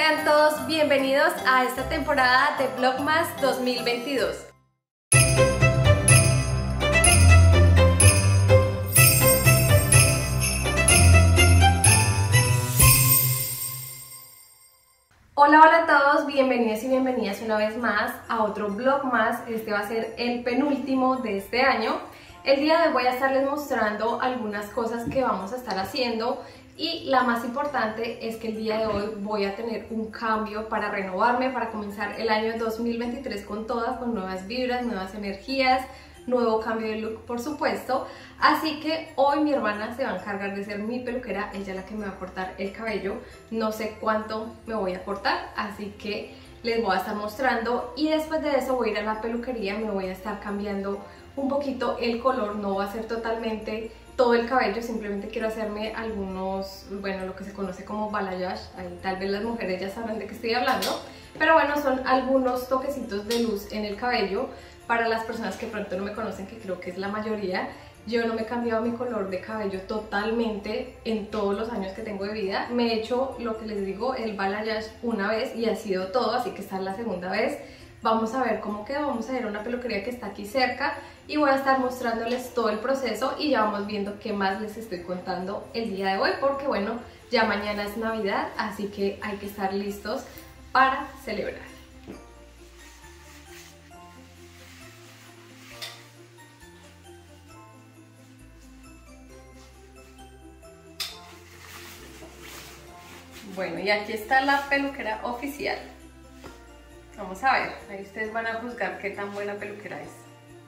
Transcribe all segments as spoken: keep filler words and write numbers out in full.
Sean todos bienvenidos a esta temporada de Vlogmas dos mil veintidós. Hola, hola a todos, bienvenidos y bienvenidas una vez más a otro Vlogmas. Este va a ser el penúltimo de este año. El día de hoy voy a estarles mostrando algunas cosas que vamos a estar haciendo y la más importante es que el día de hoy voy a tener un cambio para renovarme, para comenzar el año dos mil veintitrés con todas, con nuevas vibras, nuevas energías, nuevo cambio de look por supuesto. Así que hoy mi hermana se va a encargar de ser mi peluquera, ella es la que me va a cortar el cabello. No sé cuánto me voy a cortar, así que les voy a estar mostrando y después de eso voy a ir a la peluquería, me voy a estar cambiando un poquito el color, no va a ser totalmente todo el cabello, simplemente quiero hacerme algunos, bueno, lo que se conoce como balayage, ahí tal vez las mujeres ya saben de qué estoy hablando, pero bueno, son algunos toquecitos de luz en el cabello. Para las personas que pronto no me conocen, que creo que es la mayoría, yo no me he cambiado mi color de cabello totalmente en todos los años que tengo de vida. Me he hecho, lo que les digo, el balayage una vez y ha sido todo, así que esta es la segunda vez. Vamos a ver cómo queda, vamos a ir a una peluquería que está aquí cerca y voy a estar mostrándoles todo el proceso y ya vamos viendo qué más les estoy contando el día de hoy, porque bueno, ya mañana es Navidad, así que hay que estar listos para celebrar. Bueno, y aquí está la peluquera oficial. Vamos a ver, ahí ustedes van a juzgar qué tan buena peluquera es.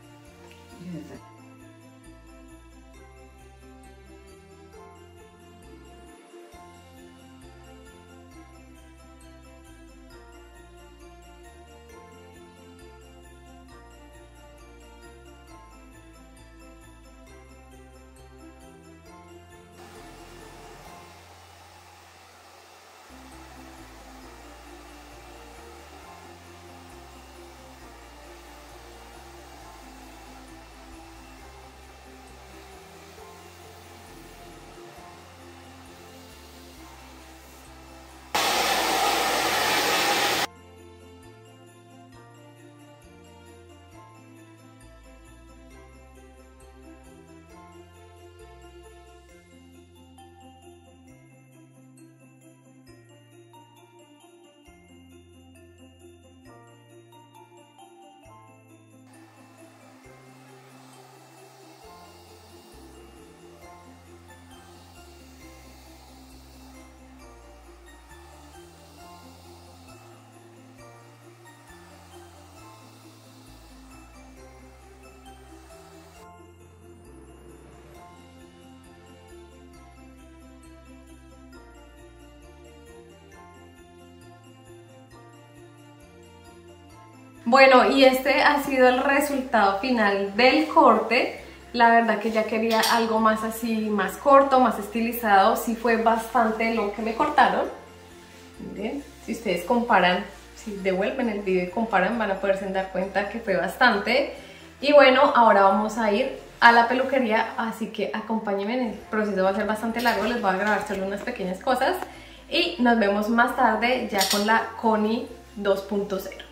Bueno, y este ha sido el resultado final del corte. La verdad que ya quería algo más así, más corto, más estilizado. Sí fue bastante lo que me cortaron. Miren, si ustedes comparan, si devuelven el video y comparan, van a poderse dar cuenta que fue bastante. Y bueno, ahora vamos a ir a la peluquería, así que acompáñenme, el proceso va a ser bastante largo, les voy a grabar solo unas pequeñas cosas. Y nos vemos más tarde ya con la Connie dos punto cero.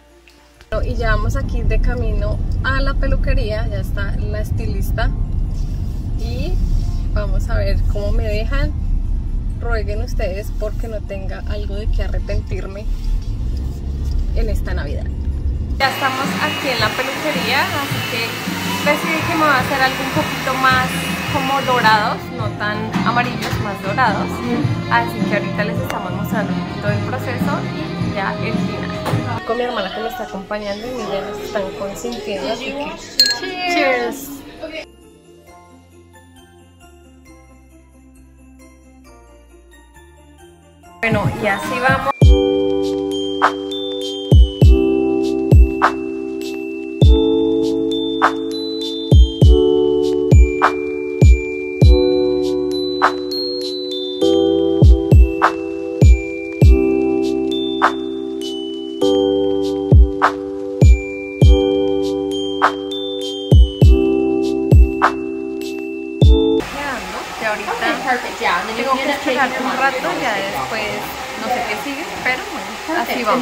Y ya vamos aquí de camino a la peluquería, ya está la estilista y vamos a ver cómo me dejan. Rueguen ustedes porque no tenga algo de que arrepentirme en esta Navidad. Ya estamos aquí en la peluquería, así que decidí que me voy a hacer algo un poquito más como dorados, no tan amarillos, más dorados. Así que ahorita les estamos mostrando un poquito del proceso y ya el final. Con mi hermana que me está acompañando y miren, nos están consintiendo, así que cheers. Bueno, y así vamos. Tengo que esperar un rato, ya después no sé qué sigue. Bueno, así vamos.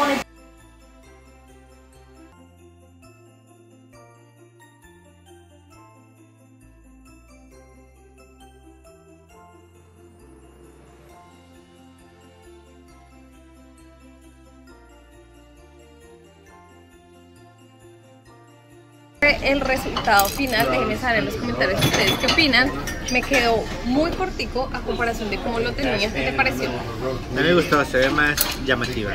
El resultado final, déjenme saber en los comentarios ustedes qué opinan. Me quedó muy cortico a comparación de cómo lo tenía. ¿Qué te pareció? A mí me gustó, se ve más llamativa.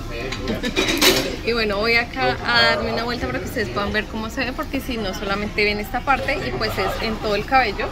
Y bueno, voy acá a darme una vuelta para que ustedes puedan ver cómo se ve, porque si no solamente ven esta parte y pues es en todo el cabello.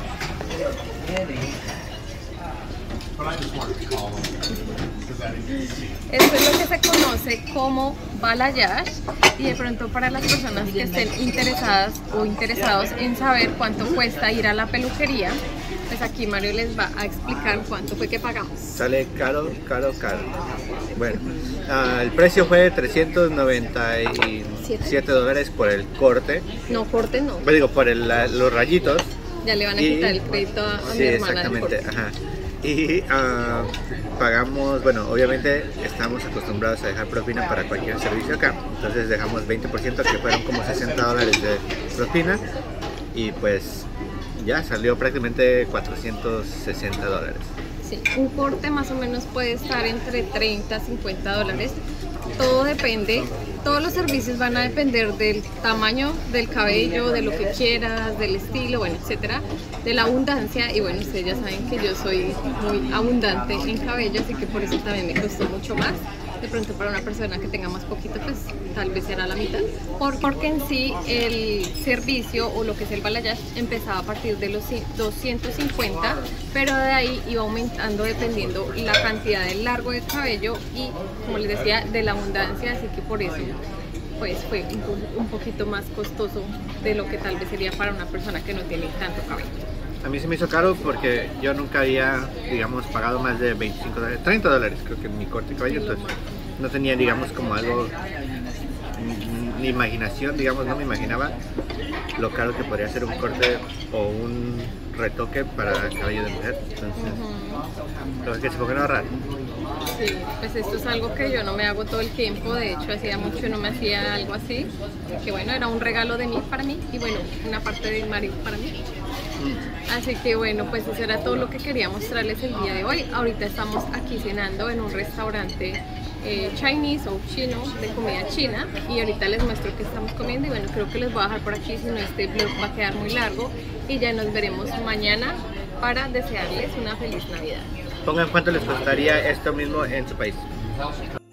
Esto es lo que se conoce como balayage, y de pronto para las personas que estén interesadas o interesados en saber cuánto cuesta ir a la peluquería, pues aquí Mario les va a explicar cuánto fue que pagamos. Sale caro, caro, caro. Bueno, uh, el precio fue de trescientos noventa y siete dólares por el corte. No, corte no. Pues digo, por el, la, los rayitos. Ya le van a y, quitar el crédito a, a sí, mi hermana. Exactamente, ajá. Y uh, pagamos, bueno, obviamente estamos acostumbrados a dejar propina para cualquier servicio acá, entonces dejamos veinte por ciento, que fueron como sesenta dólares de propina, y pues ya salió prácticamente cuatrocientos sesenta dólares. Sí, un corte más o menos puede estar entre treinta a cincuenta dólares. Todo depende, todos los servicios van a depender del tamaño del cabello, de lo que quieras, del estilo, bueno, etcétera, de la abundancia. Y bueno, ustedes ya saben que yo soy muy abundante en cabello, así que por eso también me costó mucho más. De pronto para una persona que tenga más poquito, pues tal vez será la mitad, porque en sí el servicio o lo que es el balayage empezaba a partir de los doscientos cincuenta, pero de ahí iba aumentando dependiendo la cantidad del largo del cabello y, como les decía, de la abundancia, así que por eso pues fue un, un poquito más costoso de lo que tal vez sería para una persona que no tiene tanto cabello. A mí se me hizo caro porque yo nunca había, digamos, pagado más de veinticinco dólares, treinta dólares creo que en mi corte de cabello, entonces no tenía, digamos, como algo, ni imaginación, digamos, no me imaginaba lo caro que podría ser un corte o un retoque para cabello de mujer, entonces, uh-huh. Lo que se puede ahorrar. Sí, pues esto es algo que yo no me hago todo el tiempo, de hecho hacía mucho no me hacía algo así, que bueno, era un regalo de mí para mí y bueno, una parte del marido para mí. Así que bueno, pues eso era todo lo que quería mostrarles el día de hoy. Ahorita estamos aquí cenando en un restaurante eh, Chinese o chino, de comida china, y ahorita les muestro qué estamos comiendo y bueno, creo que les voy a dejar por aquí, si no este vlog va a quedar muy largo, y ya nos veremos mañana para desearles una feliz Navidad. Pongan cuánto les costaría esto mismo en su país.